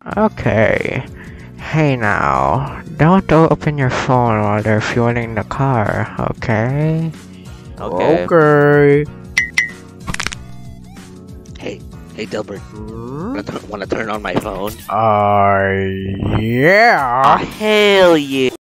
Okay. Hey now, don't open your phone while they're fueling the car, okay? Okay. Hey Delbert, wanna turn on my phone? Yeah. Hell yeah!